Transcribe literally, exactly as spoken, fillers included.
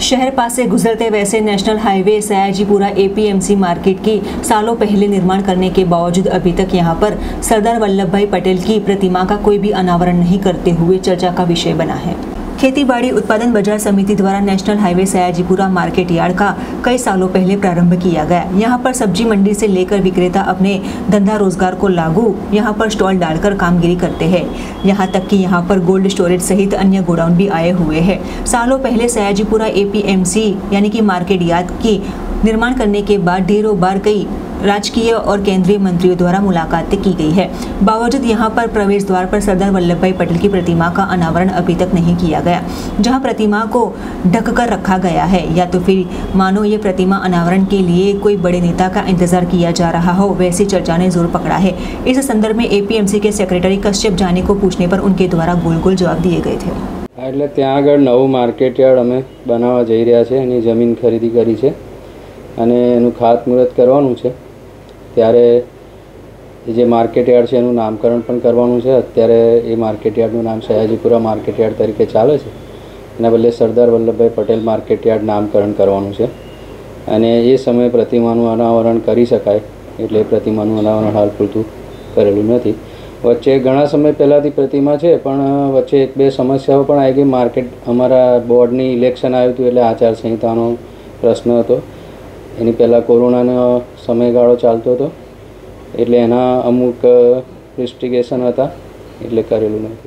शहर पास से गुजरते वैसे national highway Sayajipura APMC market की सालों पहले निर्माण करने के बावजूद अभी तक यहां पर सरदार वल्लभ भाई पटेल की प्रतिमा का कोई भी अनावरण नहीं करते हुए चर्चा का विषय बना है। खेतीबाड़ी उत्पादन बाजार समिति द्वारा national highway Sayajipura market yard का कई सालों पहले प्रारंभ किया गया। यहां पर सब्जी मंडी से लेकर विक्रेता अपने धंधा रोजगार को लागू यहां पर स्टॉल डालकर कामगिरी करते हैं। यहां तक कि यहां पर कोल्ड स्टोरेज सहित अन्य गोडाउन भी आए हुए हैं। सालों पहले सयाजीपुरा एपीएमसी यानी कि मार्केट यार्ड की निर्माण करने के बाद ढेरों बार कई राजकीय और केंद्रीय मंत्रियों द्वारा मुलाकातें की गई है। बावजूद यहां पर प्रवेश द्वार पर सरदार वल्लभ भाई पटेल की प्रतिमा का अनावरण अभी तक नहीं किया गया। जहां प्रतिमा को ढककर रखा गया है या तो फिर मानो ये प्रतिमा अनावरण के लिए कोई बड़े नेता का इंतजार किया जा रहा हो, वैसी चर्चा ने जोर पकड़ा है। इस संदर्भ में एपीएमसी के सेक्रेटरी कश्यप जानी को पूछने पर उनके द्वारा गोल गोल जवाब दिए गए थे। એટલે ત્યાં આગળ નવું માર્કેટ યાર્ડ અમે બનાવવા જઈ રહ્યા છે, એની જમીન ખરીદી કરી છે અને એનું ખાતમુહૂર્ત કરવાનું છે। ત્યારે જે માર્કેટ યાર્ડ છે એનું નામકરણ પણ કરવાનું છે। અત્યારે એ માર્કેટ યાર્ડનું નામ સયાજીપુરા માર્કેટ યાર્ડ તરીકે ચાલે છે, એના બદલે સરદાર વલ્લભભાઈ પટેલ માર્કેટ યાર્ડ નામકરણ કરવાનું છે અને એ સમયે પ્રતિમાનું અનાવરણ કરી શકાય એટલે પ્રતિમાનું અનાવરણ હાલ પૂરતું કરેલું નથી। વચ્ચે ઘણા સમય પહેલાંથી પ્રતિમા છે, પણ વચ્ચે એક બે સમસ્યાઓ પણ આવી ગઈ। માર્કેટ અમારા બોર્ડની ઇલેક્શન આવ્યું હતું એટલે આચારસંહિતાનો પ્રશ્ન હતો। એની પહેલાં કોરોનાનો સમયગાળો ચાલતો હતો એટલે એના અમુક રિસ્ટ્રિકેશન હતા એટલે કરેલું નથી।